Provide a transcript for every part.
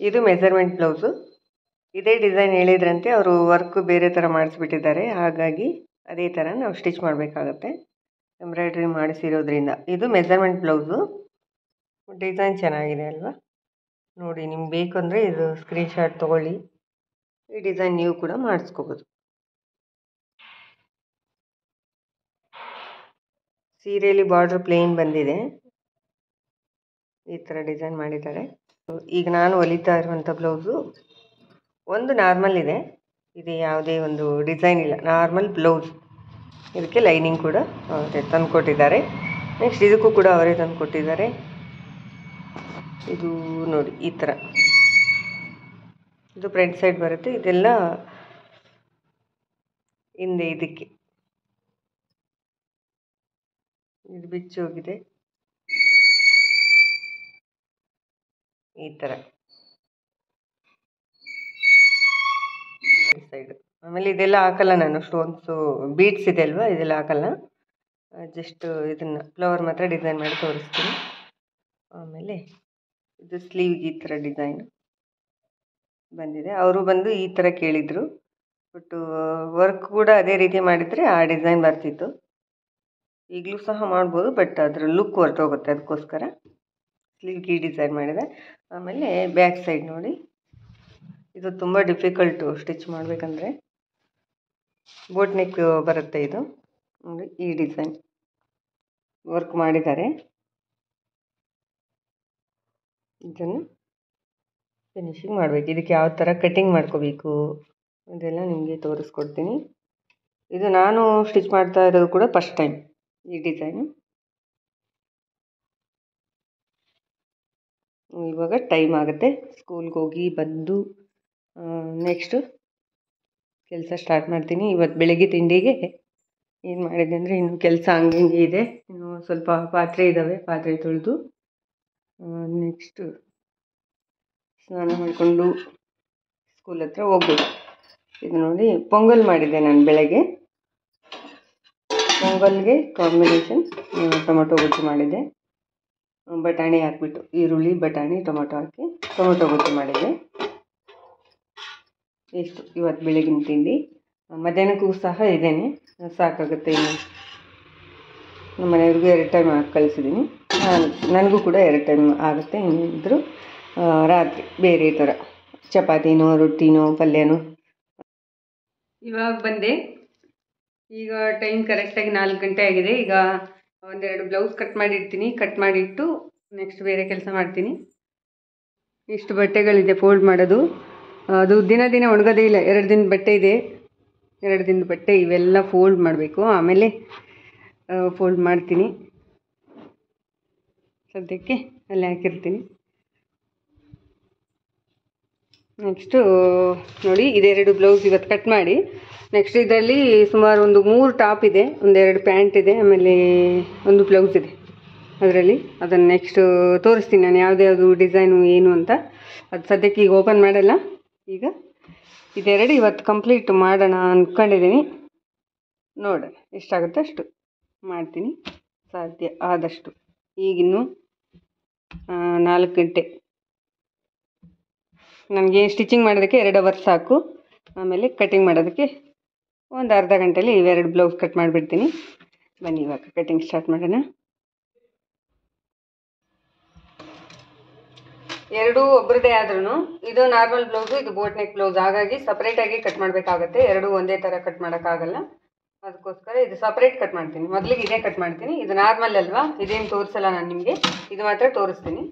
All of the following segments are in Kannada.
ಇದು ಮೆಜರ್ಮೆಂಟ್ ಬ್ಲೌಸು. ಇದೇ ಡಿಸೈನ್ ಹೇಳಿದ್ರಂತೆ, ಅವರು ವರ್ಕ್ ಬೇರೆ ಥರ ಮಾಡಿಸ್ಬಿಟ್ಟಿದ್ದಾರೆ. ಹಾಗಾಗಿ ಅದೇ ಥರ ನಾವು ಸ್ಟಿಚ್ ಮಾಡಬೇಕಾಗತ್ತೆ, ಎಂಬ್ರಾಯ್ಡ್ರಿ ಮಾಡಿಸಿರೋದ್ರಿಂದ. ಇದು ಮೆಜರ್ಮೆಂಟ್ ಬ್ಲೌಸು. ಡಿಸೈನ್ ಚೆನ್ನಾಗಿದೆ ಅಲ್ವಾ? ನೋಡಿ, ನಿಮ್ಗೆ ಬೇಕು ಅಂದರೆ ಇದು ಸ್ಕ್ರೀನ್ಶಾಟ್ ತೊಗೊಳ್ಳಿ. ಈ ಡಿಸೈನ್ ನೀವು ಕೂಡ ಮಾಡಿಸ್ಕೋಬೋದು. ಸೀರೆಯಲ್ಲಿ ಬಾರ್ಡ್ರ್ ಪ್ಲೇನ್ ಬಂದಿದೆ, ಈ ಥರ ಡಿಸೈನ್ ಮಾಡಿದ್ದಾರೆ. ಈಗ ನಾನು ಹೊಲಿತಾ ಇರುವಂಥ ಬ್ಲೌಸು ಒಂದು ನಾರ್ಮಲ್ ಇದೆ, ಇದು ಯಾವುದೇ ಒಂದು ಡಿಸೈನ್ ಇಲ್ಲ, ನಾರ್ಮಲ್ ಬ್ಲೌಸ್. ಇದಕ್ಕೆ ಲೈನಿಂಗ್ ಕೂಡ ಅವರೇ ತಂದು ಕೊಟ್ಟಿದ್ದಾರೆ. ನೆಕ್ಸ್ಟ್ ಇದಕ್ಕೂ ಕೂಡ ಅವರೇ ತಂದು ಕೊಟ್ಟಿದ್ದಾರೆ. ಇದು ನೋಡಿ, ಈ ಥರ ಇದು ಫ್ರಂಟ್ ಸೈಡ್ ಬರುತ್ತೆ. ಇದೆಲ್ಲ ಹಿಂದೆ ಇದಕ್ಕೆ ಇದು ಬಿಚ್ಚಿ ಹೋಗಿದೆ, ಈ ಥರ ಸೈಡ್. ಆಮೇಲೆ ಇದೆಲ್ಲ ಹಾಕಲ್ಲ ನಾನು, ಸ್ಟೋನ್ಸು ಬೀಡ್ಸ್ ಇದೆ ಅಲ್ವಾ, ಇದೆಲ್ಲ ಹಾಕಲ್ಲ. ಜಸ್ಟ್ ಇದನ್ನು ಫ್ಲವರ್ ಮಾತ್ರ ಡಿಸೈನ್ ಮಾಡಿ ತೋರಿಸ್ತೀನಿ. ಆಮೇಲೆ ಇದು ಸ್ಲೀವ್ಗೆ ಈ ಥರ ಡಿಸೈನ್ ಬಂದಿದೆ. ಅವರು ಬಂದು ಈ ಥರ ಕೇಳಿದರು, ಬಟ್ ವರ್ಕ್ ಕೂಡ ಅದೇ ರೀತಿ ಮಾಡಿದರೆ ಆ ಡಿಸೈನ್ ಬರ್ತಿತ್ತು. ಈಗಲೂ ಸಹ ಮಾಡ್ಬೋದು, ಬಟ್ ಅದರ ಲುಕ್ ಹೊರಟೋಗುತ್ತೆ, ಅದಕ್ಕೋಸ್ಕರ ಸ್ಲೀವ್ಗೆ ಈ ಡಿಸೈನ್ ಮಾಡಿದೆ. ಆಮೇಲೆ ಬ್ಯಾಕ್ ಸೈಡ್ ನೋಡಿ, ಇದು ತುಂಬ ಡಿಫಿಕಲ್ಟು ಸ್ಟಿಚ್ ಮಾಡಬೇಕಂದ್ರೆ. ಬೋಟ್ ನೆಕ್ ಬರುತ್ತೆ ಇದು ನೋಡಿ, ಈ ಡಿಸೈನ್ ವರ್ಕ್ ಮಾಡಿದ್ದಾರೆ. ಇದನ್ನು ಫಿನಿಶಿಂಗ್ ಮಾಡಬೇಕು. ಇದಕ್ಕೆ ಯಾವ ಥರ ಕಟ್ಟಿಂಗ್ ಮಾಡ್ಕೋಬೇಕು ಅದೆಲ್ಲ ನಿಮಗೆ ತೋರಿಸ್ಕೊಡ್ತೀನಿ. ಇದು ನಾನು ಸ್ಟಿಚ್ ಮಾಡ್ತಾ ಇರೋದು ಕೂಡ ಫಸ್ಟ್ ಟೈಮ್ ಈ ಡಿಸೈನು. ಇವಾಗ ಟೈಮ್ ಆಗುತ್ತೆ, ಸ್ಕೂಲ್ಗೆ ಹೋಗಿ ಬಂದು ನೆಕ್ಸ್ಟು ಕೆಲಸ ಸ್ಟಾರ್ಟ್ ಮಾಡ್ತೀನಿ. ಇವತ್ತು ಬೆಳಗ್ಗೆ ತಿಂಡಿಗೆ ಏನು ಮಾಡಿದೆ ಅಂದರೆ, ಇನ್ನು ಕೆಲಸ ಹಂಗೆ ಇದೆ. ಇನ್ನು ಸ್ವಲ್ಪ ಪಾತ್ರೆ ಇದ್ದಾವೆ, ಪಾತ್ರೆ ತೊಳೆದು ನೆಕ್ಸ್ಟು ಸ್ನಾನ ಮಾಡಿಕೊಂಡು ಸ್ಕೂಲ್ ಹತ್ರ ಹೋಗ್ಬೇಕು. ಇದು ನೋಡಿ, ಪೊಂಗಲ್ ಮಾಡಿದ್ದೆ ನಾನು ಬೆಳಗ್ಗೆ. ಪೊಂಗಲ್ಗೆ ಕಾಂಬಿನೇಷನ್ ಟೊಮೊಟೊ ಗೊಜ್ಜು ಮಾಡಿದ್ದೆ. ಬಟಾಣಿ ಹಾಕ್ಬಿಟ್ಟು, ಈರುಳ್ಳಿ, ಬಟಾಣಿ, ಟೊಮೊಟೊ ಹಾಕಿ ಟೊಮೊಟೊ ಗೊಜ್ಜು ಮಾಡಿದ್ದೆ. ಇಷ್ಟು ಇವತ್ತು ಬೆಳಗಿನ ತಿಂಡಿ. ಮಧ್ಯಾಹ್ನಕ್ಕೂ ಸಹ ಇದೇನೆ, ಸಾಕಾಗುತ್ತೆ. ಇನ್ನು ನಮ್ಮ ಮನೆಯವ್ರಿಗೂ 2 ಟೈಮ್ ಹಾಕಿ ಕಳಿಸಿದ್ದೀನಿ, ನನಗೂ ಕೂಡ 2 ಟೈಮ್ ಆಗುತ್ತೆ. ಇನ್ನಿದ್ರು ರಾತ್ರಿ ಬೇರೆ ಥರ ಚಪಾತಿನೋ, ರೊಟ್ಟಿನೋ, ಪಲ್ಯನೋ. ಇವಾಗ ಬಂದೆ, ಈಗ ಟೈಮ್ ಕರೆಕ್ಟಾಗಿ 4 ಗಂಟೆ ಆಗಿದೆ. ಈಗ ಒಂದೆರಡು ಬ್ಲೌಸ್ ಕಟ್ ಮಾಡಿರ್ತೀನಿ, ಕಟ್ ಮಾಡಿಟ್ಟು ನೆಕ್ಸ್ಟ್ ಬೇರೆ ಕೆಲಸ ಮಾಡ್ತೀನಿ. ಇಷ್ಟು ಬಟ್ಟೆಗಳಿದೆ ಫೋಲ್ಡ್ ಮಾಡೋದು, ಅದು ದಿನ ದಿನ ಒಣಗೋದೇ ಇಲ್ಲ. 2 ದಿನದ ಬಟ್ಟೆ ಇದೆ, 2 ದಿನದ ಬಟ್ಟೆ ಇವೆಲ್ಲ ಫೋಲ್ಡ್ ಮಾಡಬೇಕು. ಆಮೇಲೆ ಫೋಲ್ಡ್ ಮಾಡ್ತೀನಿ. ಸದ್ಯಕ್ಕೆ ಅಲ್ಲಿ ಹಾಕಿರ್ತೀನಿ. ನೆಕ್ಸ್ಟು ನೋಡಿ, ಇದೆರಡು ಬ್ಲೌಸ್ ಇವತ್ತು ಕಟ್ ಮಾಡಿ, ನೆಕ್ಸ್ಟ್ ಇದರಲ್ಲಿ ಸುಮಾರು ಒಂದು 3 ಟಾಪ್ ಇದೆ, 1-2 ಪ್ಯಾಂಟ್ ಇದೆ, ಆಮೇಲೆ ಒಂದು ಬ್ಲೌಸ್ ಇದೆ ಅದರಲ್ಲಿ. ಅದನ್ನು ನೆಕ್ಸ್ಟು ತೋರಿಸ್ತೀನಿ ನಾನು, ಯಾವುದ್ಯಾವುದು ಡಿಸೈನು ಏನು ಅಂತ. ಅದು ಸದ್ಯಕ್ಕೆ ಈಗ ಓಪನ್ ಮಾಡಲ್ಲ. ಈಗ ಇದೆರಡು ಇವತ್ತು ಕಂಪ್ಲೀಟ್ ಮಾಡೋಣ ಅಂದ್ಕೊಂಡಿದ್ದೀನಿ. ನೋಡೋಣ ಎಷ್ಟಾಗುತ್ತೆ ಅಷ್ಟು ಮಾಡ್ತೀನಿ, ಸಾಧ್ಯ ಆದಷ್ಟು. ಈಗಿನ್ನು 4 ಗಂಟೆ. ನನಗೆ ಸ್ಟಿಚಿಂಗ್ ಮಾಡೋದಕ್ಕೆ 2 ಅವರ್ ಸಾಕು. ಆಮೇಲೆ ಕಟಿಂಗ್ ಮಾಡೋದಕ್ಕೆ ಒಂದು ಅರ್ಧ ಗಂಟೆಯಲ್ಲಿ ಇವೆರಡು ಬ್ಲೌಸ್ ಕಟ್ ಮಾಡಿಬಿಡ್ತೀನಿ. ಬನ್ನಿ ಇವಾಗ ಕಟಿಂಗ್ ಸ್ಟಾರ್ಟ್ ಮಾಡೋಣ. ಎರಡೂ ಒಬ್ಬರದೇ ಆದ್ರೂ ಇದು ನಾರ್ಮಲ್ ಬ್ಲೌಸು, ಇದು ಬೋಟ್ ನೆಕ್ ಬ್ಲೌಸ್, ಹಾಗಾಗಿ ಸಪ್ರೇಟಾಗಿ ಕಟ್ ಮಾಡಬೇಕಾಗತ್ತೆ. ಎರಡೂ ಒಂದೇ ಥರ ಕಟ್ ಮಾಡೋಕ್ಕಾಗಲ್ಲ, ಅದಕ್ಕೋಸ್ಕರ ಇದು ಸಪ್ರೇಟ್ ಕಟ್ ಮಾಡ್ತೀನಿ. ಮೊದಲಿಗೆ ಇದೇ ಕಟ್ ಮಾಡ್ತೀನಿ. ಇದು ನಾರ್ಮಲ್ ಅಲ್ವಾ, ಇದೇನು ತೋರಿಸಲ್ಲ ನಾನು ನಿಮಗೆ, ಇದು ಮಾತ್ರ ತೋರಿಸ್ತೀನಿ.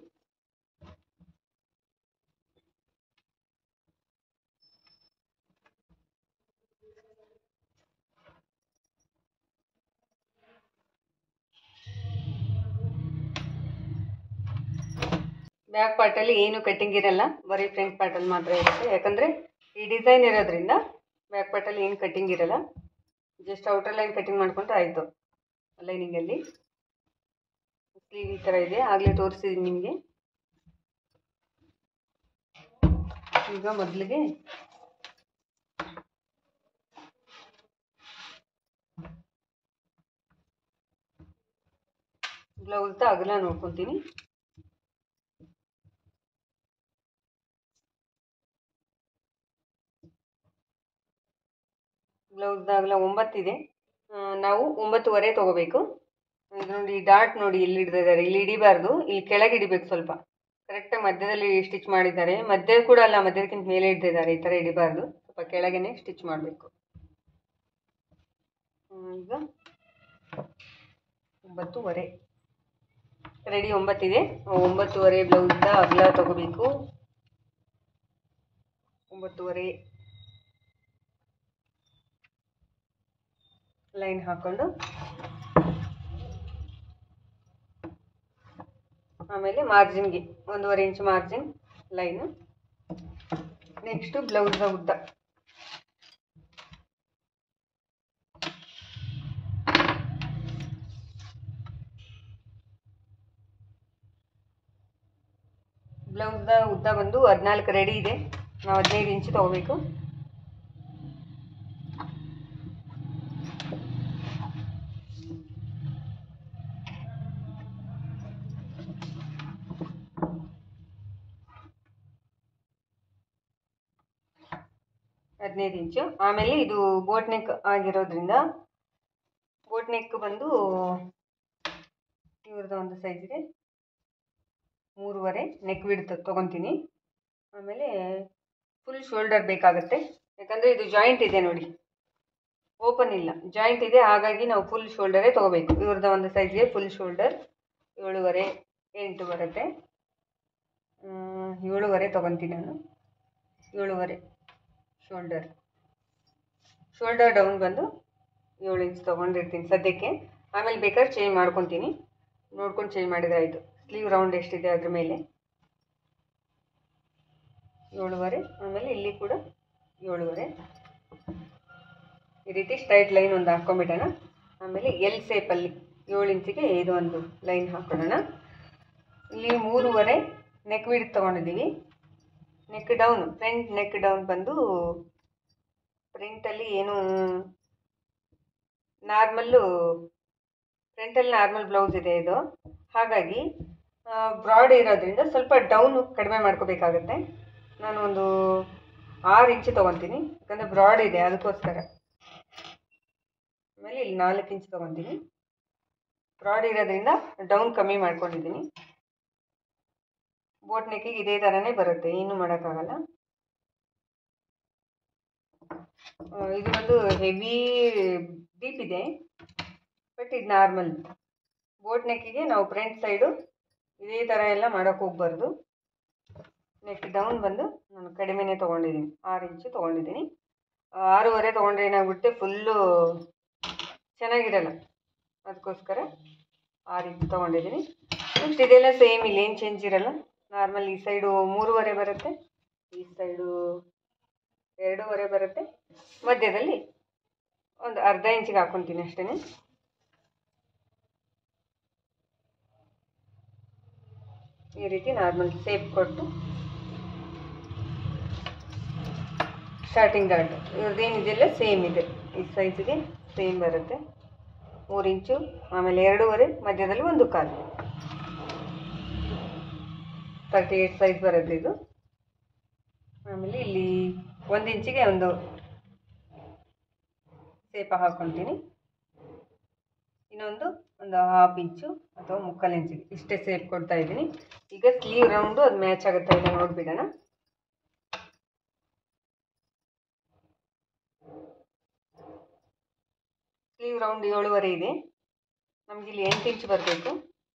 ಬ್ಯಾಕ್ ಪಾರ್ಟಲ್ಲಿ ಏನು ಕಟ್ಟಿಂಗ್ ಇರಲ್ಲ, ಬರೀ ಫ್ರಂಟ್ ಪಾರ್ಟಲ್ಲಿ ಮಾತ್ರ ಇರುತ್ತೆ. ಯಾಕಂದರೆ ಈ ಡಿಸೈನ್ ಇರೋದ್ರಿಂದ ಬ್ಯಾಕ್ ಪಾರ್ಟಲ್ಲಿ ಏನು ಕಟ್ಟಿಂಗ್ ಇರಲ್ಲ. ಜಸ್ಟ್ ಔಟರ್ ಲೈನ್ ಕಟ್ಟಿಂಗ್ ಮಾಡಿಕೊಂಡ್ರೆ ಆಯಿತು. ಲೈನಿಂಗಲ್ಲಿ ಸ್ಲೀವ್ ಈ ಥರ ಇದೆ, ಆಗಲೇ ತೋರಿಸಿದ್ದೀನಿ ನಿಮಗೆ. ಈಗ ಮೊದಲಿಗೆ ಬ್ಲೌಸ್ದ ಅಗಲ ನೋಡ್ಕೊತೀನಿ. ಬ್ಲೌಸ್ದಾಗಲ 9 ಇದೆ. ನಾವು 9.5 ತೊಗೋಬೇಕು. ಇದು ನೋಡಿ ಡಾಟ್ ನೋಡಿ ಇಲ್ಲಿ ಹಿಡಿದಿದ್ದಾರೆ, ಇಲ್ಲಿ ಹಿಡಿಬಾರ್ದು, ಇಲ್ಲಿ ಕೆಳಗೆ ಹಿಡಿಬೇಕು. ಸ್ವಲ್ಪ ಕರೆಕ್ಟಾಗಿ ಮಧ್ಯದಲ್ಲಿ ಸ್ಟಿಚ್ ಮಾಡಿದ್ದಾರೆ. ಮಧ್ಯ ಕೂಡ ಅಲ್ಲ, ಮಧ್ಯದಕ್ಕಿಂತ ಮೇಲೆ ಹಿಡಿದಿದ್ದಾರೆ. ಈ ಥರ ಹಿಡಿಬಾರ್ದು, ಸ್ವಲ್ಪ ಕೆಳಗೇನೆ ಸ್ಟಿಚ್ ಮಾಡಬೇಕು. ಈಗ 9.5 ರೆಡಿ. 9 ಇದೆ. 9.5 ಬ್ಲೌಸ್ದ ಅಗಲ ತಗೋಬೇಕು. 9.5 ಲೈನ್ ಹಾಕೊಂಡು ಆಮೇಲೆ ಮಾರ್ಜಿನ್ಗೆ 1.5 ಇಂಚ್ ಮಾರ್ಜಿನ್ ಲೈನು. ನೆಕ್ಸ್ಟು ಬ್ಲೌಸ್ದ ಉದ್ದ ಬಂದು 14 ರೆಡಿ ಇದೆ. ನಾವು 15 ಇಂಚ್ ತಗೋಬೇಕು. ಇಂಚು. ಆಮೇಲೆ ಇದು ಬೋಟ್ ನೆಕ್ ಆಗಿರೋದ್ರಿಂದ ಬೋಟ್ ನೆಕ್ ಬಂದು ಇವ್ರದ್ದು ಒಂದು ಸೈಜ್ ಇದೆ 3.5 ನೆಕ್ ವಿಡ್ತ್ ತೊಗೊತೀನಿ. ಆಮೇಲೆ ಫುಲ್ ಶೋಲ್ಡರ್ ಬೇಕಾಗುತ್ತೆ, ಯಾಕಂದರೆ ಇದು ಜಾಯಿಂಟ್ ಇದೆ ನೋಡಿ, ಓಪನ್ ಇಲ್ಲ, ಜಾಯಿಂಟ್ ಇದೆ. ಹಾಗಾಗಿ ನಾವು ಫುಲ್ ಶೋಲ್ಡರೇ ತೊಗೋಬೇಕು. ಇವ್ರದ್ದು ಒಂದು ಸೈಜ್ಗೆ ಫುಲ್ ಶೋಲ್ಡರ್ 7.5 8 ಬರುತ್ತೆ. 7.5 ತೊಗೊತೀನಿ ನಾನು. 7.5 ಶೋಲ್ಡರ್ ಡೌನ್ ಬಂದು 7 ಇಂಚ್ ತೊಗೊಂಡಿರ್ತೀನಿ ಸದ್ಯಕ್ಕೆ. ಆಮೇಲೆ ಬೇಕಾದ್ರೆ ಚೇಂಜ್ ಮಾಡ್ಕೊತೀನಿ, ನೋಡ್ಕೊಂಡು ಚೇಂಜ್ ಮಾಡಿದ್ರೆ ಆಯಿತು. ಸ್ಲೀವ್ ರೌಂಡ್ ಎಷ್ಟಿದೆ ಅದ್ರ ಮೇಲೆ 7.5. ಆಮೇಲೆ ಇಲ್ಲಿ ಕೂಡ 7.5. ಈ ರೀತಿ ಸ್ಟ್ರೈಟ್ ಲೈನ್ ಒಂದು ಹಾಕ್ಕೊಂಬಿಡೋಣ. ಆಮೇಲೆ ಎಲ್ ಸೇಪಲ್ಲಿ 7 ಇಂಚಿಗೆ ಇದು ಒಂದು ಲೈನ್ ಹಾಕೊಳ್ಳೋಣ. ಇಲ್ಲಿ 3.5 ನೆಕ್ ವಿಡ್ತ್ ತೊಗೊಂಡಿದ್ದೀವಿ. Neck down, front neck down ಬಂದು ಪ್ರಿಂಟಲ್ಲಿ ಏನು ನಾರ್ಮಲ್ಲು, ಫ್ರಂಟಲ್ಲಿ ನಾರ್ಮಲ್ ಬ್ಲೌಸ್ ಇದೆ ಇದು. ಹಾಗಾಗಿ ಬ್ರಾಡ್ ಇರೋದ್ರಿಂದ ಸ್ವಲ್ಪ ಡೌನು ಕಡಿಮೆ ಮಾಡ್ಕೋಬೇಕಾಗತ್ತೆ. ನಾನು ಒಂದು 6 ಇಂಚು ತೊಗೊತೀನಿ, ಯಾಕಂದರೆ ಬ್ರಾಡ್ ಇದೆ ಅದಕ್ಕೋಸ್ಕರ. ಆಮೇಲೆ ಇಲ್ಲಿ 4 ಇಂಚ್ ತೊಗೊತೀನಿ, ಬ್ರಾಡ್ ಇರೋದ್ರಿಂದ ಡೌನ್ ಕಮ್ಮಿ ಮಾಡ್ಕೊಂಡಿದ್ದೀನಿ. ಬೋಟ್ ನೆಕ್ಕಿಗೆ ಇದೇ ಥರನೇ ಬರುತ್ತೆ, ಏನೂ ಮಾಡೋಕ್ಕಾಗಲ್ಲ. ಇದು ಒಂದು ಹೆವಿ ಡೀಪ್ ಇದೆ, ಬಟ್ ಇದು ನಾರ್ಮಲ್. ಬೋಟ್ ನೆಕ್ಕಿಗೆ ನಾವು ಫ್ರಂಟ್ ಸೈಡು ಇದೇ ಥರ ಎಲ್ಲ ಮಾಡೋಕ್ಕೆ ಹೋಗ್ಬಾರ್ದು. ನೆಕ್ ಡೌನ್ ಬಂದು ನಾನು ಕಡಿಮೆನೇ ತೊಗೊಂಡಿದ್ದೀನಿ, 6 ಇಂಚು ತೊಗೊಂಡಿದ್ದೀನಿ. 6.5 ತೊಗೊಂಡ್ರೆ ಏನಾಗ್ಬಿಡುತ್ತೆ, ಫುಲ್ಲು ಚೆನ್ನಾಗಿರಲ್ಲ, ಅದಕ್ಕೋಸ್ಕರ 6 ಇಂಚು ತೊಗೊಂಡಿದ್ದೀನಿ. ನೆಕ್ಸ್ಟ್ ಇದೆಲ್ಲ ಸೇಮ್, ಇಲ್ಲೇನು ಚೇಂಜ್ ಇರಲ್ಲ. ನಾರ್ಮಲ್ ಈ ಸೈಡು 3.5 ಬರುತ್ತೆ, ಈ ಸೈಡು 2.5 ಬರುತ್ತೆ. ಮಧ್ಯದಲ್ಲಿ ಒಂದು ಅರ್ಧ ಇಂಚಿಗೆ ಹಾಕ್ಕೊತೀನಿ ಅಷ್ಟೇ. ಈ ರೀತಿ ನಾರ್ಮಲ್ ಸೇಪ್ ಕೊಟ್ಟು ಸ್ಟಾರ್ಟಿಂಗ್ ಡಾಟ್ ಇವ್ರದ್ದೇನಿದೆಯಲ್ಲ ಸೇಮ್ ಇದೆ, ಈ ಸೈಜ್ಗೆ ಸೇಮ್ ಬರುತ್ತೆ. 3 ಇಂಚು, ಆಮೇಲೆ 2.5, ಮಧ್ಯದಲ್ಲಿ 1/4, 38 ಸೈಜ್ ಬರುತ್ತೆ ಇದು. ಆಮೇಲೆ ಇಲ್ಲಿ 1 ಇಂಚಿಗೆ ಒಂದು ಸೇಪ ಹಾಕ್ಕೊತೀನಿ. ಇನ್ನೊಂದು 1/2 ಇಂಚು ಅಥವಾ 3/4 ಇಂಚಿಗೆ ಇಷ್ಟೇ ಸೇಪ್ ಕೊಡ್ತಾ ಇದ್ದೀನಿ. ಈಗ ಸ್ಲೀವ್ ರೌಂಡು ಅದು ಮ್ಯಾಚ್ ಆಗುತ್ತಾ ಇಲ್ಲ ನೋಡ್ಬಿಡೋಣ. ಸ್ಲೀವ್ ರೌಂಡ್ 7.5 ಇದೆ, ನಮಗಿಲ್ಲಿ 8 ಇಂಚ್ ಬರಬೇಕು.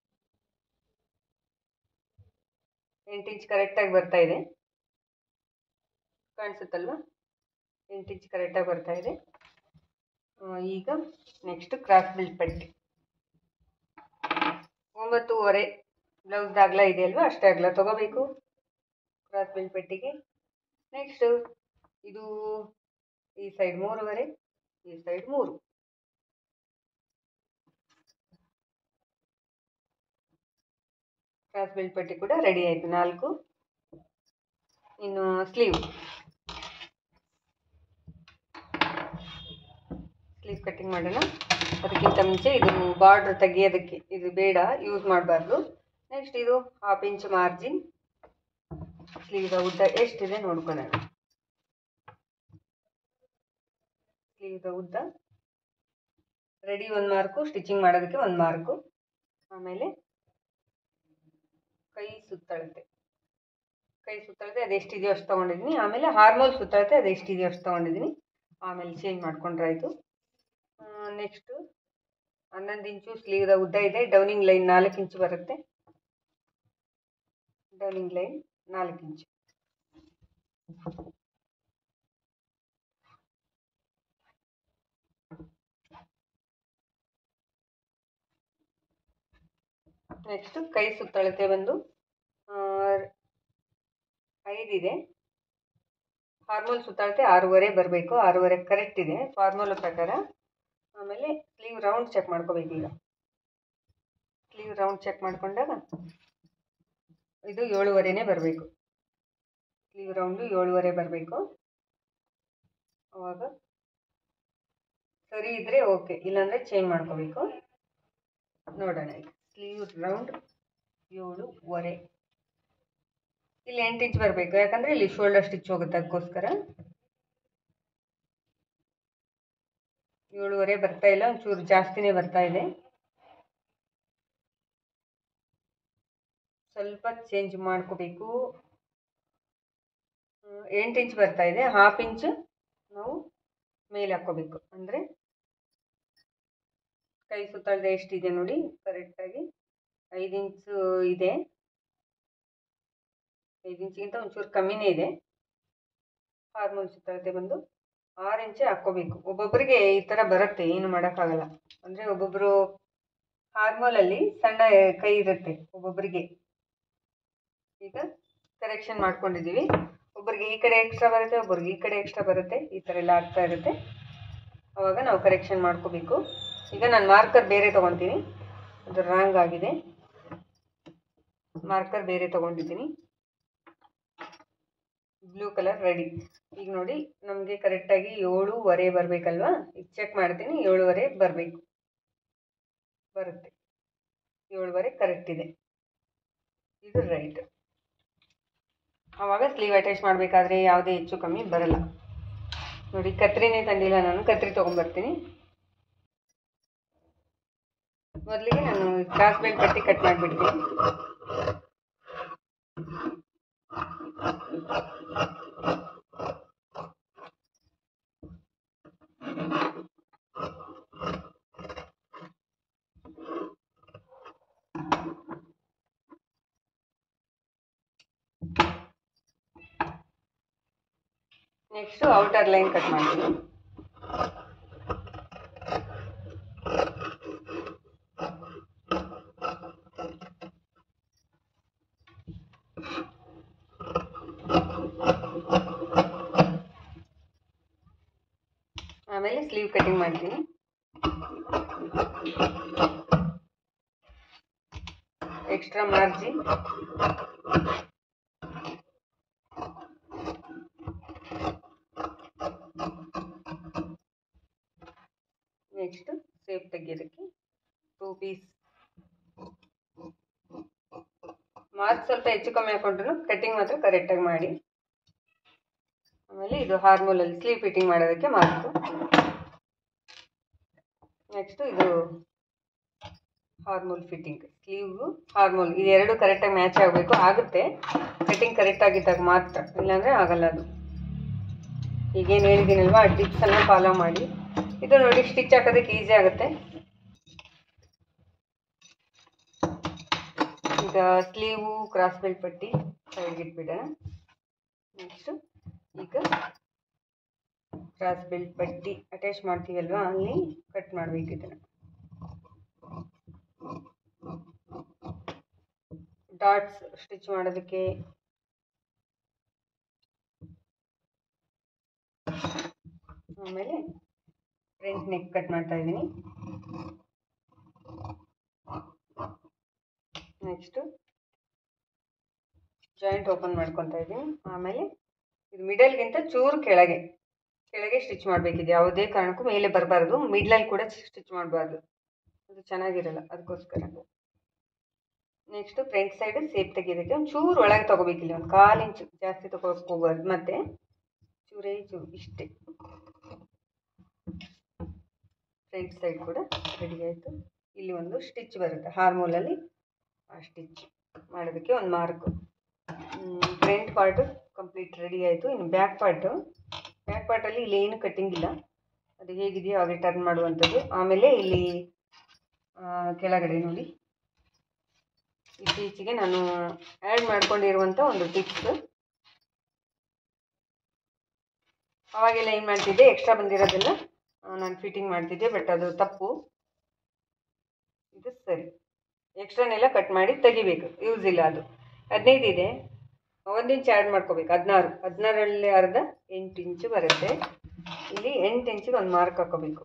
8 ಇಂಚ್ ಕರೆಕ್ಟಾಗಿ ಬರ್ತಾ ಇದೆ, ಕಾಣಿಸುತ್ತಲ್ವ? 8 ಇಂಚ್ ಕರೆಕ್ಟಾಗಿ ಬರ್ತಾ ಇದೆ. ಈಗ ನೆಕ್ಸ್ಟ್ ಕ್ರಾಸ್ ಬಿಲ್ಟ್ ಪಟ್ಟಿ 9.5 ಬ್ಲೌಸ್ದ ಅಗಲ ಇದೆ ಅಲ್ವಾ, ಅಷ್ಟೇ ಅಗಲ ತೊಗೋಬೇಕು ಕ್ರಾಸ್ ಬಿಲ್ಟ್ ಪಟ್ಟಿಗೆ. ನೆಕ್ಸ್ಟು ಇದು ಈ ಸೈಡ್ 3.5, ಈ ಸೈಡ್ 3. ಕ್ರಾಸ್ ಬಿಲ್ಟ್ ಪಟ್ಟಿ ಕೂಡ ರೆಡಿ ಆಯಿತು, 4. ಇನ್ನು ಸ್ಲೀವ್ ಕಟ್ಟಿಂಗ್ ಮಾಡೋಣ. ಅದಕ್ಕಿಂತ ಮುಂಚೆ ಇದು ಬಾರ್ಡ್ರ್ ತೆಗಿಯೋದಕ್ಕೆ ಇದು ಬೇಡ, ಯೂಸ್ ಮಾಡಬಾರ್ದು. ನೆಕ್ಸ್ಟ್ ಇದು 1/2 ಇಂಚ್ ಮಾರ್ಜಿನ್, ಸ್ಲೀವ್ದ ಉದ್ದ ಎಷ್ಟಿದೆ ನೋಡ್ಕೊಳ್ಳೋಣ. ಸ್ಲೀವ್ದ ಉದ್ದ ರೆಡಿ 1 ಮಾರ್ಕು, ಸ್ಟಿಚಿಂಗ್ ಮಾಡೋದಕ್ಕೆ 1 ಮಾರ್ಕು. ಆಮೇಲೆ ಕೈ ಸುತ್ತಳತೆ ಅದೆಷ್ಟಿದೆಯೋ ಅಷ್ಟು ತೊಗೊಂಡಿದ್ದೀನಿ. ಆಮೇಲೆ ಹಾರ್ಮೋಲ್ ಸುತ್ತಳತೆ ಅದೆಷ್ಟಿದೆಯೋ ಅಷ್ಟು ತೊಗೊಂಡಿದ್ದೀನಿ. ಆಮೇಲೆ ಚೇಂಜ್ ಮಾಡ್ಕೊಂಡ್ರಾಯ್ತು. ನೆಕ್ಸ್ಟು 11 ಇಂಚು ಸ್ಲೀವ್ದ ಉದ್ದ ಇದೆ. ಡೌನಿಂಗ್ ಲೈನ್ 4 ಇಂಚು ಬರುತ್ತೆ. ಡೌನಿಂಗ್ ಲೈನ್ 4 ಇಂಚು. ನೆಕ್ಸ್ಟು ಕೈ ಸುತ್ತಳತೆ ಬಂದು 5 ಇದೆ. ಫಾರ್ಮಲ್ ಸುತ್ತಳತೆ 6.5 ಬರಬೇಕು. 6.5 ಕರೆಕ್ಟ್ ಇದೆ ಫಾರ್ಮಲ್ ಪ್ರಕಾರ. ಆಮೇಲೆ ಸ್ಲೀವ್ ರೌಂಡ್ ಚೆಕ್ ಮಾಡ್ಕೋಬೇಕು. ಈಗ ಸ್ಲೀವ್ ರೌಂಡ್ ಚೆಕ್ ಮಾಡ್ಕೊಂಡಾಗ ಇದು 7.5ನೇ ಬರಬೇಕು. ಸ್ಲೀವ್ ರೌಂಡು 7.5 ಬರಬೇಕು. ಅವಾಗ ಸರಿ ಇದ್ರೆ ಓಕೆ, ಇಲ್ಲಾಂದರೆ ಚೇಂಜ್ ಮಾಡ್ಕೋಬೇಕು. ನೋಡೋಣ. ಈಗ ಸ್ಲೀವ್ ರೌಂಡ್ 7.5. ಇಲ್ಲಿ 8 ಇಂಚ್ ಬರಬೇಕು, ಯಾಕಂದರೆ ಇಲ್ಲಿ ಶೋಲ್ಡರ್ ಸ್ಟಿಚ್ ಹೋಗುತ್ತೆ, ಅದಕ್ಕೋಸ್ಕರ 7.5 ಬರ್ತಾ ಇಲ್ಲ, ಒಂಚೂರು ಜಾಸ್ತಿನೇ ಬರ್ತಾ ಇದೆ. ಸ್ವಲ್ಪ ಚೇಂಜ್ ಮಾಡ್ಕೋಬೇಕು. 8 ಇಂಚ್ ಬರ್ತಾ ಇದೆ. 1/2 ಇಂಚ್ ನಾವು ಮೇಲೆ ಹಾಕ್ಕೋಬೇಕು. ಅಂದರೆ ಕೈ ಸುತ್ತಳತೆ ಎಷ್ಟಿದೆ ನೋಡಿ ಕರೆಕ್ಟಾಗಿ 5 ಇಂಚು ಇದೆ. 5 ಇಂಚಿಗಿಂತ ಒಂಚೂರು ಕಮ್ಮಿನೇ ಇದೆ. ಹಾರ್ಮೋಲ್ ಸುತ್ತಳತೆ ಬಂದು 6 ಇಂಚೆ ಹಾಕ್ಕೋಬೇಕು. ಒಬ್ಬೊಬ್ಬರಿಗೆ ಈ ಥರ ಬರುತ್ತೆ, ಏನು ಮಾಡೋಕ್ಕಾಗಲ್ಲ. ಅಂದರೆ ಒಬ್ಬೊಬ್ಬರು ಹಾರ್ಮೋಲಲ್ಲಿ ಸಣ್ಣ ಕೈ ಇರುತ್ತೆ ಒಬ್ಬೊಬ್ಬರಿಗೆ. ಈಗ ಕರೆಕ್ಷನ್ ಮಾಡ್ಕೊಂಡಿದ್ದೀವಿ. ಒಬ್ಬರಿಗೆ ಈ ಕಡೆ ಎಕ್ಸ್ಟ್ರಾ ಬರುತ್ತೆ, ಒಬ್ಬರಿಗೆ ಈ ಕಡೆ ಎಕ್ಸ್ಟ್ರಾ ಬರುತ್ತೆ. ಈ ಥರ ಎಲ್ಲ ಆಗ್ತಾ ಇರುತ್ತೆ. ಆವಾಗ ನಾವು ಕರೆಕ್ಷನ್ ಮಾಡ್ಕೋಬೇಕು. ಈಗ ನಾನು ಮಾರ್ಕರ್ ಬೇರೆ ತೊಗೊತೀನಿ, ಅದು ರಾಂಗ್ ಆಗಿದೆ. ಮಾರ್ಕರ್ ಬೇರೆ ತೊಗೊಂಡಿದ್ದೀನಿ. Blue colour ready. ಈಗ ನೋಡಿ ನಮಗೆ ಕರೆಕ್ಟಾಗಿ 7.5 ಬರಬೇಕಲ್ವಾ. ಈಗ ಚೆಕ್ ಮಾಡ್ತೀನಿ. 7.5 ಬರುತ್ತೆ. 7.5 ಕರೆಕ್ಟ್ ಇದೆ. ಇದು ರೈಟ್. ಆವಾಗ ಸ್ಲೀವ್ ಅಟ್ಯಾಚ್ ಮಾಡಬೇಕಾದ್ರೆ ಯಾವುದೇ ಹೆಚ್ಚು ಕಮ್ಮಿ ಬರಲ್ಲ. ನೋಡಿ ಕತ್ರಿನೇ ತಂದಿಲ್ಲ ನಾನು, ಕತ್ರಿ ತೊಗೊಂಬರ್ತೀನಿ. ಮೊದಲಿಗೆ ನಾನು ಕ್ರಾಸ್ ಬೆಲ್ಟ್ ಪಟ್ಟಿ ಕಟ್ ಮಾಡಿಬಿಡ್ತೀನಿ. ನೆಕ್ಸ್ಟು ಔಟರ್ ಲೈನ್ ಕಟ್ ಮಾಡ್ತೀನಿ. ಆಮೇಲೆ ಸ್ಲೀವ್ ಕಟಿಂಗ್ ಮಾಡ್ತೀನಿ. ಎಕ್ಸ್ಟ್ರಾ ಮಾರ್ಜಿನ್ ನೆಕ್ಸ್ಟ್ ಸೇಪ್ ತೆಗೆಯೋದಕ್ಕೆ 2 ಪೀಸ್ ಮಾರ್ಕ್ ಸ್ವಲ್ಪ ಹೆಚ್ಚು ಕಮ್ಮಿ ಹಾಕೊಂಡ್ರು ಕಟಿಂಗ್ ಮಾತ್ರ ಕರೆಕ್ಟಾಗಿ ಮಾಡಿ. ಆಮೇಲೆ ಇದು ಹಾರ್ಮೋಲಲ್ಲಿ ಸ್ಲೀವ್ ಫಿಟ್ಟಿಂಗ್ ಮಾಡೋದಕ್ಕೆ ಮಾರ್ಕು. ನೆಕ್ಸ್ಟು ಇದು ಹಾರ್ಮೋಲ್ ಫಿಟ್ಟಿಂಗ್, ಸ್ಲೀವ್ಗೂ ಹಾರ್ಮೋಲ್ ಇದೆರಡು ಕರೆಕ್ಟಾಗಿ ಮ್ಯಾಚ್ ಆಗಬೇಕು. ಆಗುತ್ತೆ ಕಟಿಂಗ್ ಕರೆಕ್ಟಾಗಿದ್ದಾಗ ಮಾತ್ರ, ಇಲ್ಲಾಂದರೆ ಆಗಲ್ಲ ಅದು. ಈಗೇನು ಹೇಳಿದ್ದೀನಲ್ವ ಆ ಟಿಪ್ಸನ್ನು ಫಾಲೋ ಮಾಡಿ. ಇದು ನೋಡಿ ಸ್ಟಿಚ್ ಹಾಕೋದಕ್ಕೆ ಈಸಿ ಆಗುತ್ತೆ. ಈಗ ಸ್ಲೀವು ಕ್ರಾಸ್ ಬೆಲ್ಟ್ ಪಟ್ಟಿ ಸೈಡ್ಗೆ ಇಟ್ಬಿಡೋಣ. ನೆಕ್ಸ್ಟು ಈಗ ಕ್ರಾಸ್ ಬೆಲ್ಟ್ ಪಟ್ಟಿ ಅಟ್ಯಾಚ್ ಮಾಡ್ತೀವಲ್ವ ಅಲ್ಲಿ ಕಟ್ ಮಾಡಬೇಕು ಇದನ್ನು. ಡಾಟ್ಸ್ ಸ್ಟಿಚ್ ಮಾಡೋದಕ್ಕೆ ಆಮೇಲೆ ಫ್ರಂಟ್ ನೆಕ್ ಕಟ್ ಮಾಡ್ತಾ ಇದ್ದೀನಿ. ನೆಕ್ಸ್ಟು ಜಾಯಿಂಟ್ ಓಪನ್ ಮಾಡ್ಕೊತಾ ಇದ್ದೀನಿ. ಆಮೇಲೆ ಇದು ಮಿಡಲ್ಗಿಂತ ಚೂರು ಕೆಳಗೆ ಸ್ಟಿಚ್ ಮಾಡಬೇಕಿದೆ. ಯಾವುದೇ ಕಾರಣಕ್ಕೂ ಮೇಲೆ ಬರಬಾರ್ದು, ಮಿಡ್ಲಲ್ಲಿ ಕೂಡ ಸ್ಟಿಚ್ ಮಾಡಬಾರ್ದು, ಅದು ಚೆನ್ನಾಗಿರಲ್ಲ, ಅದಕ್ಕೋಸ್ಕರ. ನೆಕ್ಸ್ಟು ಫ್ರಂಟ್ ಸೈಡ್ ಸೇಪ್ ತೆಗೆಯೋದಕ್ಕೆ ಒಂದು ಚೂರು ಒಳಗೆ ತೊಗೋಬೇಕಿಲ್ಲ, ಒಂದು 1/4 ಇಂಚು ಜಾಸ್ತಿ ತೊಗೊಳಕ್ಕೆ ಹೋಗ್ಬಾರ್ದು. ಮತ್ತು ಚೂರೇ ಚೂರು ಇಷ್ಟೇ. ಫ್ರಂಟ್ ಸೈಡ್ ಕೂಡ ರೆಡಿ ಆಯಿತು. ಇಲ್ಲಿ ಒಂದು ಸ್ಟಿಚ್ ಬರುತ್ತೆ ಹಾರ್ಮೋಲಲ್ಲಿ, ಆ ಸ್ಟಿಚ್ ಮಾಡೋದಕ್ಕೆ ಒಂದು mark. Front part complete ready ಆಯಿತು. ಇನ್ನು ಬ್ಯಾಕ್ ಪಾರ್ಟಲ್ಲಿ ಇಲ್ಲಿ ಏನು ಕಟ್ಟಿಂಗ್ ಇಲ್ಲ, ಅದು ಹೇಗಿದೆಯೋ ಹಾಗೆ ಟರ್ನ್ ಮಾಡುವಂಥದ್ದು. ಆಮೇಲೆ ಇಲ್ಲಿ ಕೆಳಗಡೆ ನೋಡಿ, ಇತ್ತೀಚೆಗೆ ನಾನು ಆ್ಯಡ್ ಮಾಡ್ಕೊಂಡಿರುವಂಥ ಒಂದು ಟಿಪ್ಸ್. ಅವಾಗೆಲ್ಲ ಏನು ಮಾಡ್ತಿದ್ದೆ, ಎಕ್ಸ್ಟ್ರಾ ಬಂದಿರೋದೆಲ್ಲ ನಾನು ಫಿಟ್ಟಿಂಗ್ ಮಾಡ್ತಿದ್ದೆ, ಬಟ್ ಅದು ತಪ್ಪು. ಇದು ಸರಿ, ಎಕ್ಸ್ಟ್ರಾನೆಲ್ಲ ಕಟ್ ಮಾಡಿ ತೆಗಿಬೇಕು, ಯೂಸ್ ಇಲ್ಲ ಅದು. 15 ಇದೆ, 1 ಇಂಚ್ ಆ್ಯಡ್ ಮಾಡ್ಕೋಬೇಕು. 16ರಲ್ಲಿ ಅರ್ಧ 8 ಇಂಚು ಬರುತ್ತೆ. ಇಲ್ಲಿ 8 ಇಂಚಿಗೆ ಒಂದು ಮಾರ್ಕ್ ಹಾಕೋಬೇಕು.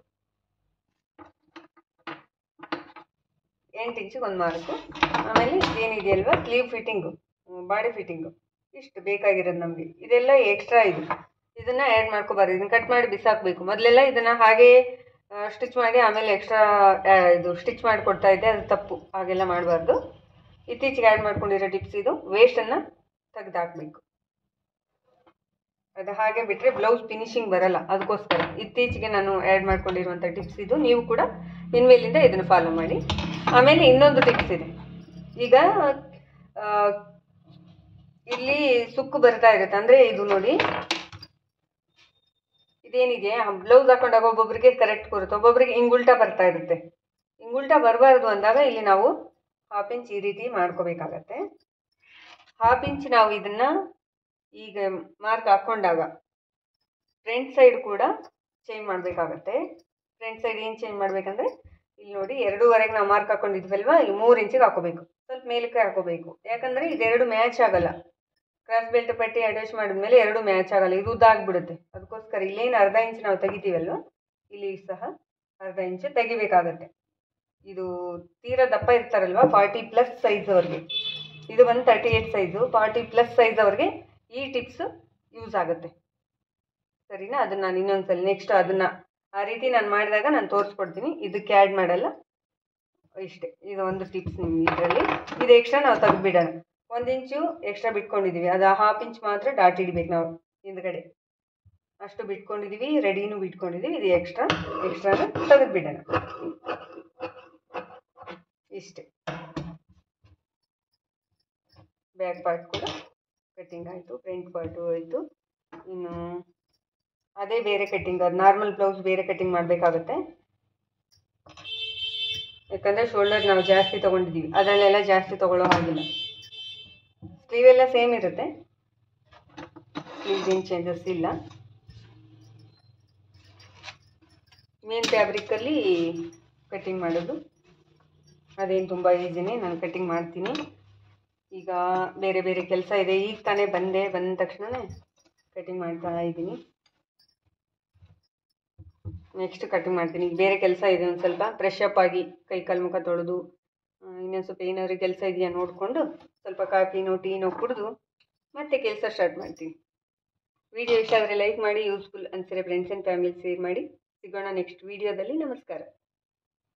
8 ಇಂಚಿಗೆ ಒಂದು ಮಾರ್ಕು. ಆಮೇಲೆ ಏನಿದೆಯಲ್ವ ಸ್ಲೀವ್ ಫಿಟ್ಟಿಂಗು, ಬಾಡಿ ಫಿಟ್ಟಿಂಗು, ಇಷ್ಟು ಬೇಕಾಗಿರೋದು ನಮಗೆ. ಇದೆಲ್ಲ ಎಕ್ಸ್ಟ್ರಾ ಇದು, ಇದನ್ನು ಆ್ಯಡ್ ಮಾಡ್ಕೋಬಾರ್ದು, ಇದನ್ನು ಕಟ್ ಮಾಡಿ ಬಿಸಾಕಬೇಕು. ಮೊದಲೆಲ್ಲ ಇದನ್ನು ಹಾಗೇ ಸ್ಟಿಚ್ ಮಾಡಿ ಆಮೇಲೆ ಎಕ್ಸ್ಟ್ರಾ ಇದು ಸ್ಟಿಚ್ ಮಾಡಿ ಕೊಡ್ತಾ ಇದ್ದೆ, ಅದು ತಪ್ಪು, ಹಾಗೆಲ್ಲ ಮಾಡಬಾರ್ದು. ಇತ್ತೀಚೆಗೆ ಆ್ಯಡ್ ಮಾಡ್ಕೊಂಡಿರೋ ಟಿಪ್ಸ್ ಇದು. ವೇಸ್ಟನ್ನು ತೆಗೆದಾಕಬೇಕು, ಅದು ಹಾಗೆ ಬಿಟ್ಟರೆ ಬ್ಲೌಸ್ ಫಿನಿಶಿಂಗ್ ಬರಲ್ಲ, ಅದಕ್ಕೋಸ್ಕರ ಇತ್ತೀಚೆಗೆ ನಾನು ಆ್ಯಡ್ ಮಾಡ್ಕೊಂಡಿರುವಂಥ ಟಿಪ್ಸ್ ಇದು. ನೀವು ಕೂಡ ಇನ್ಮೇಲಿಂದ ಇದನ್ನು ಫಾಲೋ ಮಾಡಿ. ಆಮೇಲೆ ಇನ್ನೊಂದು ಟಿಪ್ಸ್ ಇದೆ. ಈಗ ಇಲ್ಲಿ ಸುಕ್ಕು ಬರ್ತಾ ಇರುತ್ತೆ, ಅಂದರೆ ಇದು ನೋಡಿ, ಇದೇನಿದೆ ಬ್ಲೌಸ್ ಹಾಕೊಂಡಾಗ ಒಬ್ಬೊಬ್ಬರಿಗೆ ಕರೆಕ್ಟ್ ಬರುತ್ತೆ, ಒಬ್ಬೊಬ್ಬರಿಗೆ ಹಿಂಗುಲ್ಟಾ ಬರ್ತಾ ಇರುತ್ತೆ. ಹಿಂಗುಲ್ಟಾ ಬರಬಾರ್ದು ಅಂದಾಗ ಇಲ್ಲಿ ನಾವು 1/2 ಇಂಚ್ ಈ ರೀತಿ ಮಾಡ್ಕೋಬೇಕಾಗತ್ತೆ. 1/2 ಇಂಚ್ ನಾವು ಇದನ್ನು ಈಗ ಮಾರ್ಕ್ ಹಾಕ್ಕೊಂಡಾಗ ಫ್ರಂಟ್ ಸೈಡ್ ಕೂಡ ಚೇಂಜ್ ಮಾಡಬೇಕಾಗತ್ತೆ. ಫ್ರಂಟ್ ಸೈಡ್ ಏನು ಚೇಂಜ್ ಮಾಡಬೇಕಂದ್ರೆ, ಇಲ್ಲಿ ನೋಡಿ 2.5ಗೆ ನಾವು ಮಾರ್ಕ್ ಹಾಕ್ಕೊಂಡಿದ್ವಲ್ವ, ಈ 3 ಇಂಚಿಗೆ ಹಾಕೋಬೇಕು, ಸ್ವಲ್ಪ ಮೇಲಕ್ಕೆ ಹಾಕೋಬೇಕು. ಯಾಕಂದರೆ ಇದೆರಡು ಮ್ಯಾಚ್ ಆಗಲ್ಲ. ಕ್ರಾಸ್ ಬೆಲ್ಟ್ ಪಟ್ಟಿ ಅಟ್ಯಾಚ್ ಮಾಡಿದ್ಮೇಲೆ ಎರಡು ಮ್ಯಾಚ್ ಆಗಲ್ಲ, ಇದು ಉದ್ದಾಗ್ಬಿಡುತ್ತೆ. ಅದಕ್ಕೋಸ್ಕರ ಇಲ್ಲೇನು 1/2 ಇಂಚ್ ನಾವು ತೆಗಿತೀವಲ್ವ, ಇಲ್ಲಿ ಸಹ 1/2 ಇಂಚು ತೆಗಿಬೇಕಾಗತ್ತೆ. ಇದು ತೀರಾ ದಪ್ಪ ಇರ್ತಾರಲ್ವ, 40+ ಸೈಜವ್ರಿಗೆ, ಇದು ಬಂದು 38 ಸೈಜು, 40+ ಸೈಜವ್ರಿಗೆ ಈ ಟಿಪ್ಸ್ ಯೂಸ್ ಆಗುತ್ತೆ. ಸರಿನಾ? ಅದನ್ನು ನಾನು ಇನ್ನೊಂದ್ಸಲ ನೆಕ್ಸ್ಟ್ ಅದನ್ನು ಆ ರೀತಿ ನಾನು ಮಾಡಿದಾಗ ನಾನು ತೋರಿಸ್ಕೊಡ್ತೀನಿ, ಇದಕ್ಕೆ ಆ್ಯಡ್ ಮಾಡಲ್ಲ. ಇಷ್ಟೇ, ಇದು ಒಂದು ಟಿಪ್ಸ್ ನಿಮ್ಗೆ ಇದರಲ್ಲಿ. ಇದು ಎಕ್ಸ್ಟ್ರಾ ನಾವು ತೆಗೆದುಬಿಡೋಣ. 1 ಇಂಚು ಎಕ್ಸ್ಟ್ರಾ ಬಿಟ್ಕೊಂಡಿದ್ದೀವಿ, ಅದು 1/2 ಇಂಚ್ ಮಾತ್ರ ಡಾಟ್ ಹಿಡಿಬೇಕು ನಾವು ಹಿಂದ್ಗಡೆ, ಅಷ್ಟು ಬಿಟ್ಕೊಂಡಿದ್ದೀವಿ. ರೆಡಿನೂ ಬಿಟ್ಕೊಂಡಿದ್ದೀವಿ. ಇದು ಎಕ್ಸ್ಟ್ರಾನ ತೆಗೆದುಬಿಡೋಣ. ಇಷ್ಟೇ, ಬ್ಯಾಕ್ ಪಾರ್ಟ್ ಕೂಡ ಕಟ್ಟಿಂಗ್ ಆಯಿತು, ಫ್ರಂಟ್ ಪಾರ್ಟು ಆಯಿತು. ಇನ್ನು ಅದೇ ಬೇರೆ ಕಟ್ಟಿಂಗ್, ಅದು ನಾರ್ಮಲ್ ಬ್ಲೌಸ್ ಬೇರೆ ಕಟ್ಟಿಂಗ್ ಮಾಡಬೇಕಾಗುತ್ತೆ. ಯಾಕಂದರೆ ಶೋಲ್ಡರ್ ನಾವು ಜಾಸ್ತಿ ತೊಗೊಂಡಿದ್ದೀವಿ, ಅದರಲ್ಲೆಲ್ಲ ಜಾಸ್ತಿ ತೊಗೊಳ್ಳೋ ಹಾಗಿಲ್ಲ. ಸ್ಲೀವೆಲ್ಲ ಸೇಮ್ ಇರುತ್ತೆ, ಸ್ಲೀವ್ಸ್ ಏನು ಚೇಂಜಸ್ ಇಲ್ಲ. ಮೇನ್ ಫ್ಯಾಬ್ರಿಕ್ಕಲ್ಲಿ ಕಟ್ಟಿಂಗ್ ಮಾಡೋದು ಅದೇನು ತುಂಬ ಈಸಿನೇ, ನಾನು ಕಟ್ಟಿಂಗ್ ಮಾಡ್ತೀನಿ. ಈಗ ಬೇರೆ ಬೇರೆ ಕೆಲಸ ಇದೆ, ಈಗ ತಾನೇ ಬಂದ ತಕ್ಷಣವೇ ಕಟ್ಟಿಂಗ್ ಮಾಡ್ತಾ ಇದ್ದೀನಿ. ನೆಕ್ಸ್ಟ್ ಕಟ್ಟಿಂಗ್ ಮಾಡ್ತೀನಿ. ಈಗ ಬೇರೆ ಕೆಲಸ ಇದೆ, ಒಂದು ಸ್ವಲ್ಪ ಫ್ರೆಶ್ ಅಪ್ ಆಗಿ ಕೈ ಕಾಲು ಮುಖ ತೊಳೆದು, ಇನ್ನೊಂದು ಸ್ವಲ್ಪ ಏನಾದ್ರು ಕೆಲಸ ಇದೆಯಾ ನೋಡಿಕೊಂಡು ಸ್ವಲ್ಪ ಕಾಫಿನೋ ಟೀನೋ ಕುಡಿದು ಮತ್ತೆ ಕೆಲಸ ಸ್ಟಾರ್ಟ್ ಮಾಡ್ತೀನಿ. ವಿಡಿಯೋ ಇಷ್ಟ ಆದರೆ ಲೈಕ್ ಮಾಡಿ, ಯೂಸ್ಫುಲ್ ಅನಿಸಿದ್ರೆ ಫ್ರೆಂಡ್ಸ್ ಆ್ಯಂಡ್ ಫ್ಯಾಮಿಲಿ ಶೇರ್ ಮಾಡಿ. ಸಿಗೋಣ ನೆಕ್ಸ್ಟ್ ವಿಡಿಯೋದಲ್ಲಿ. ನಮಸ್ಕಾರ.